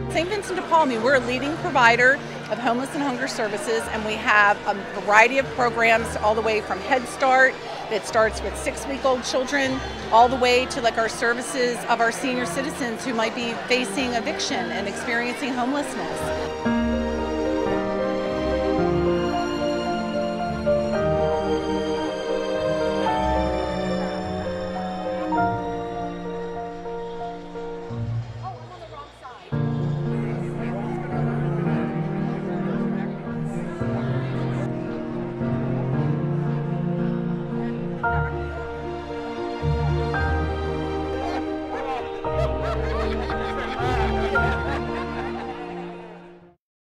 St. Vincent De Paul, we're a leading provider of homeless and hunger services, and we have a variety of programs all the way from Head Start that starts with 6-week-old children all the way to like our services of our senior citizens who might be facing eviction and experiencing homelessness.